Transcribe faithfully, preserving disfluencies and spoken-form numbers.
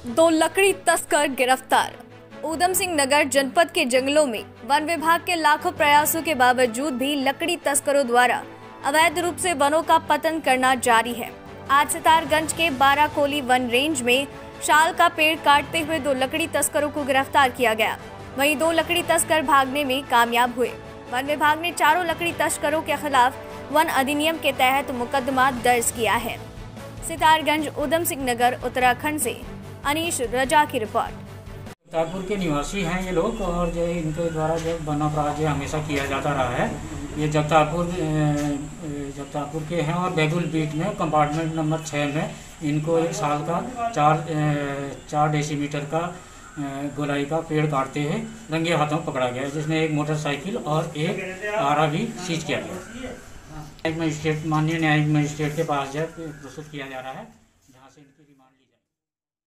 दो लकड़ी तस्कर गिरफ्तार। ऊधम सिंह नगर जनपद के जंगलों में वन विभाग के लाखों प्रयासों के बावजूद भी लकड़ी तस्करों द्वारा अवैध रूप से वनों का पतन करना जारी है। आज सितारगंज के बाराकोली वन रेंज में शाल का पेड़ काटते हुए दो लकड़ी तस्करों को गिरफ्तार किया गया। वहीं दो लकड़ी तस्कर भागने में कामयाब हुए। वन विभाग ने चारों लकड़ी तस्करों के खिलाफ वन अधिनियम के तहत मुकदमा दर्ज किया है। सितारगंज ऊधम सिंह नगर उत्तराखंड से अनीश रजा की रिपोर्ट। जगतारपुर के निवासी हैं ये लोग और जो इनके द्वारा जो वन अपराध जो हमेशा किया जाता रहा है। ये जगतारपुर जगतारपुर के हैं और बैदुल बीट में कंपार्टमेंट नंबर छः में इनको एक साल का चार चार डेसीमीटर का गोलाई का पेड़ काटते हुए रंगे हाथों पकड़ा गया, जिसमें एक मोटरसाइकिल और एक आरा भी सीज किया गया। न्यायिक मजिस्ट्रेट माननीय न्यायिक मजिस्ट्रेट के पास जो प्रस्तुत किया जा रहा है, जहाँ से इनकी रिमांड ली जाए।